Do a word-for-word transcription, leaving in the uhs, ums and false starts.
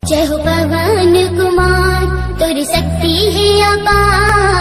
जय हो पवन कुमार, तुरी शक्ति है अपार।